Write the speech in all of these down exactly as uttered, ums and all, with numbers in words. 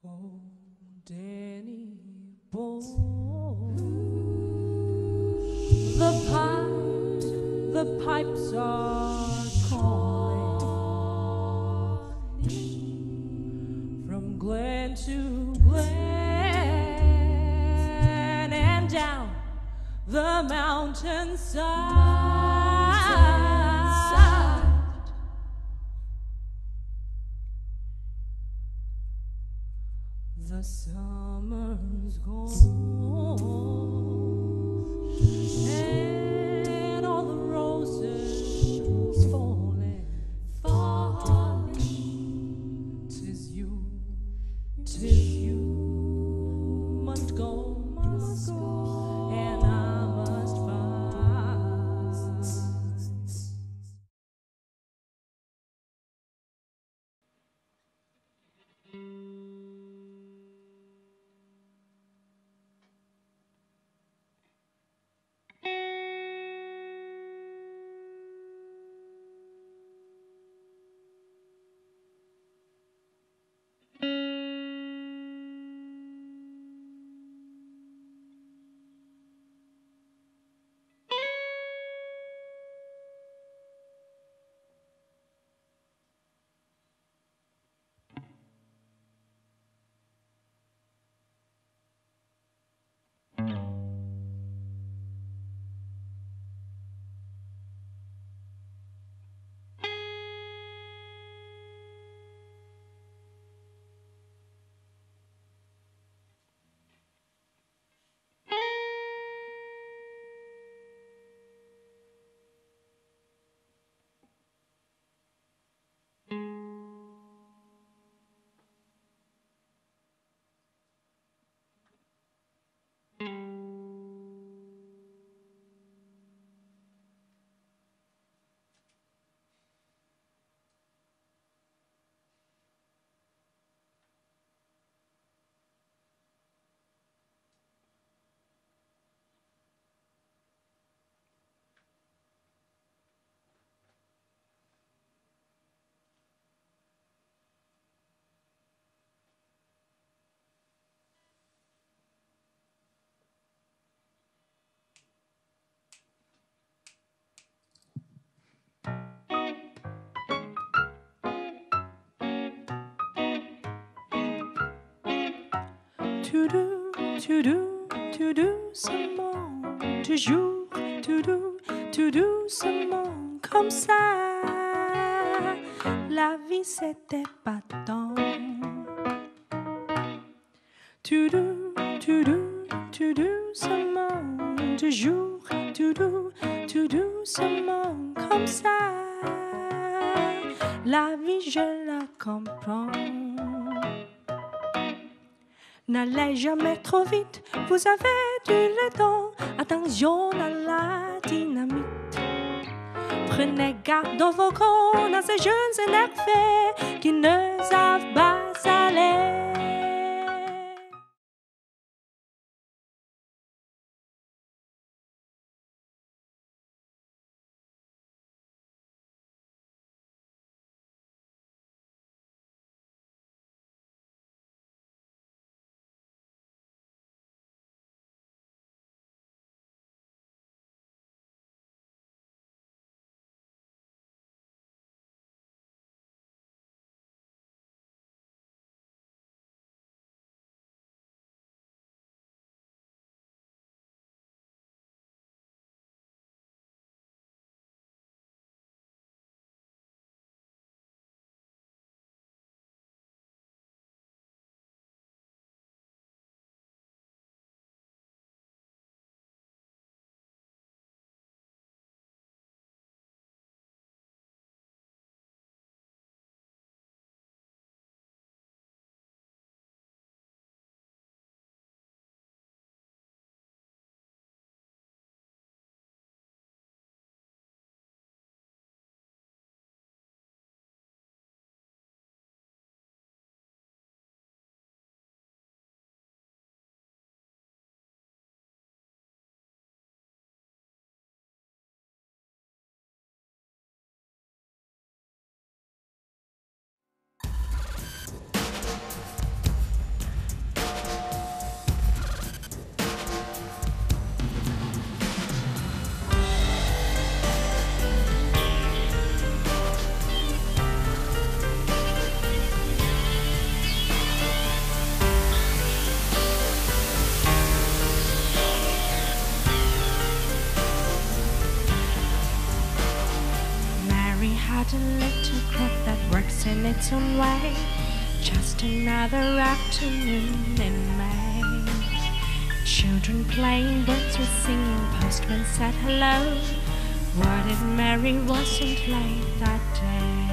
Oh, Danny boy, the pipe, the pipes are calling from glen to glen and down the mountainside. The summer's gone, and all the roses falling, falling. Tis you, tis you must go, must go, and I must find. To do, to do, to do seulement, toujours, to do, to do seulement comme ça. La vie c'était pas tant. To do, to do, to do seulement, toujours, to do, to do seulement comme ça. La vie je la comprends. N'allez jamais trop vite, vous avez du le temps. Attention à la dynamite. Prenez garde dans vos cônes à ces jeunes énervés qui ne savent pas aller. just a little clock that works in its own way. Just another afternoon in May. Children playing, birds were singing, postmen said hello. What if Mary wasn't late that day?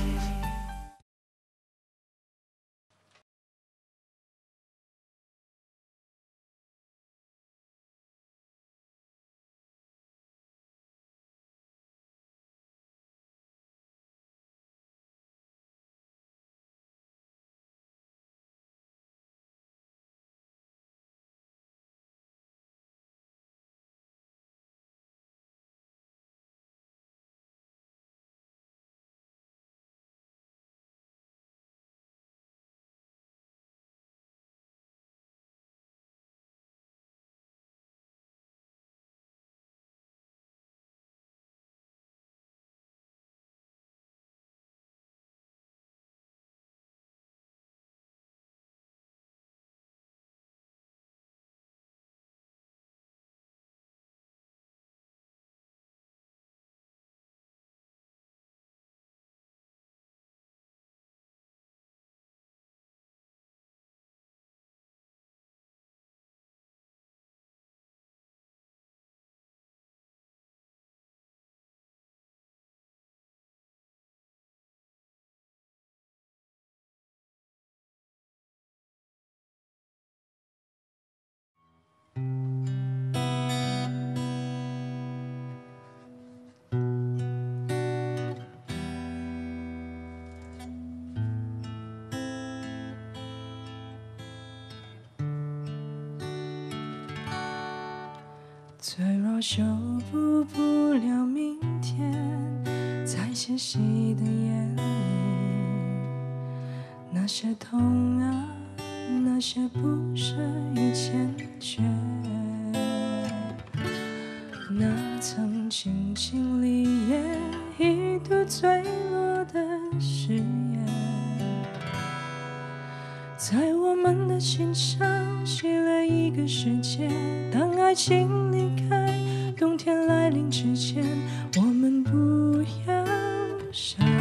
脆弱修补不了明天，在纤细的眼里，那些痛啊，那些不舍与欠缺，那曾经心里也一度坠落的誓言，在我们的心上写了一个世界。当爱情离开，冬天来临之前，我们不要想